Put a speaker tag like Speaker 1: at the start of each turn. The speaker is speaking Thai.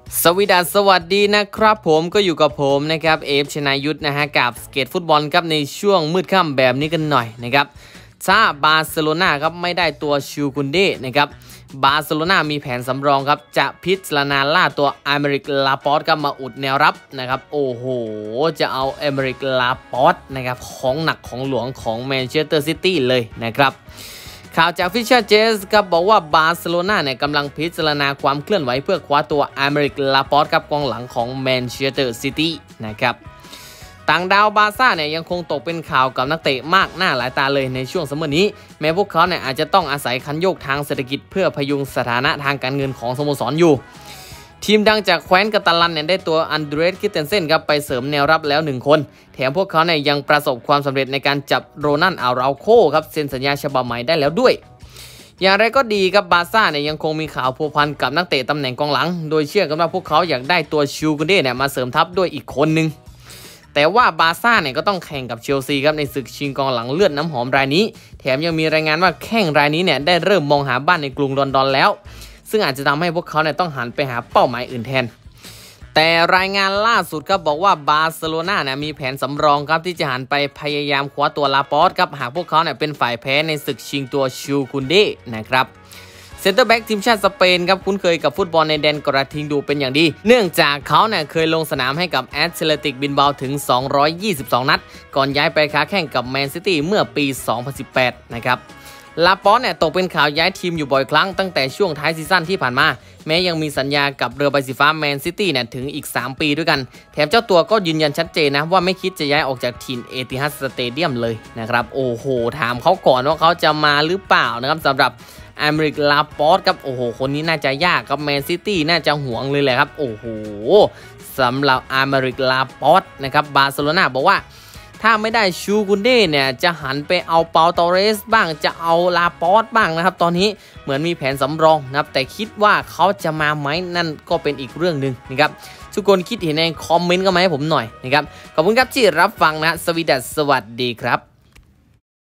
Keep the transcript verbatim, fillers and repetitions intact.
Speaker 1: สวีดัสสวัสดีนะครับผมก็อยู่กับผมนะครับเอฟชนายุทธนะฮะกับสเก็ตฟุตบอลครับในช่วงมืดค่ำแบบนี้กันหน่อยนะครับถ้าบาร์เซโลนาครับไม่ได้ตัวชูกุนเดนะครับบาร์เซโลนามีแผนสำรองครับจะพิจารณาล่าตัวอเมริกลาปอร์ตครับมาอุดแนวรับนะครับโอ้โหจะเอาอเมริกลาปอร์ตนะครับของหนักของหลวงของแมนเชสเตอร์ซิตี้เลยนะครับข่าวจากฟิชเชอร์เจสครับบอกว่าบาร์เซโลนาเนี่ยกำลังพิจารณาความเคลื่อนไหวเพื่อคว้าตัวอเมริกลาปอร์ตครับกองหลังของแมนเชสเตอร์ซิตี้นะครับต่างดาวบาร์ซ่าเนี่ยยังคงตกเป็นข่าวกับนักเตะมากหน้าหลายตาเลยในช่วงซัมเมอร์นี้แม้พวกเขาเนี่ยอาจจะต้องอาศัยคันโยกทางเศรษฐกิจเพื่อพยุงสถานะทางการเงินของสโมสรอยู่ทีมดังจากแคว้นกาตาลันเนี่ยได้ตัวอันเดรสคิเตนเซนครับไปเสริมแนวรับแล้วหนึ่งคนแถมพวกเขาเนี่ยยังประสบความสำเร็จในการจับโรนัลอาราโคครับเซ็นสัญญาฉบับใหม่ได้แล้วด้วยอย่างไรก็ดีครับบาร์ซ่าเนี่ยยังคงมีข่าวพัวพันกับนักเตะตำแหน่งกองหลังโดยเชื่อกันว่าพวกเขาอยากได้ตัวชูกุนเดเนี่ยมาเสริมทัพด้วยอีกคนนึงแต่ว่าบาร์ซ่าเนี่ยก็ต้องแข่งกับเชลซีครับในศึกชิงกองหลังเลือดน้ำหอมรายนี้แถมยังมีรายงานว่าแข้งรายนี้เนี่ยได้เริ่มมองหาบ้านในกรุงลอนดอนแล้วซึ่งอาจจะทำให้พวกเขาเนี่ยต้องหันไปหาเป้าหมายอื่นแทนแต่รายงานล่าสุดครับบอกว่าบาร์เซโลนาเนี่ยมีแผนสำรองครับที่จะหันไปพยายามคว้าตัวลาปอร์ตครับหากพวกเขาเนี่ยเป็นฝ่ายแพ้ในศึกชิงตัวชูกุนเดนะครับเซนเตอร์แบ็กทีมชาติสเปนครับคุ้นเคยกับฟุตบอลในแดนกระทิงดูเป็นอย่างดีเนื่องจากเขาเนี่ยเคยลงสนามให้กับแอตเลติกบิลบาโอถึงสองร้อยยี่สิบสองนัดก่อนย้ายไปค้าแข่งกับแมนซิตี้เมื่อปีสองพันสิบแปดนะครับลาปอร์ตเนี่ยตกเป็นข่าวย้ายทีมอยู่บ่อยครั้งตั้งแต่ช่วงท้ายซีซั่นที่ผ่านมาแม้ยังมีสัญญากับเรือใบสีฟ้าแมนซิตี้เนี่ยถึงอีกสามปีด้วยกันแถมเจ้าตัวก็ยืนยันชัดเจนนะว่าไม่คิดจะย้ายออกจากทีมเอติฮัดสเตเดียมเลยนะครับโอ้โหถามเขาก่อนว่าเขาจะมาหรือเปล่านะครับสำหรับอเมริกลาปอร์ตครับโอ้โหคนนี้น่าจะยากครับแมนซิตี้น่าจะหวงเลยแหละครับโอ้โหสำหรับอเมริกลาปอร์ตนะครับบาร์เซโลนาบอกว่าถ้าไม่ได้ชูกุนเดเนี่ยจะหันไปเอาเปาตอเรสบ้างจะเอาลาปอร์ตบ้างนะครับตอนนี้เหมือนมีแผนสำรองนะครับแต่คิดว่าเขาจะมาไหมนั่นก็เป็นอีกเรื่องหนึ่งนะครับทุกคนคิดเห็นในคอมเมนต์ก็มาให้ผมหน่อยนะครับขอบคุณครับที่รับฟังนะสวีดัสสวัสดีครับ